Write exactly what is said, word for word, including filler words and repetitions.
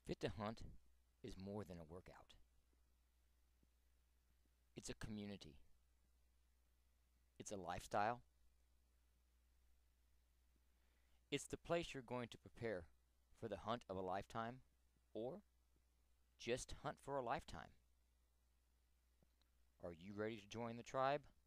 Fit to Hunt is more than a workout. It's a community. It's a lifestyle. It's the place you're going to prepare for the hunt of a lifetime or just hunt for a lifetime. Are you ready to join the tribe?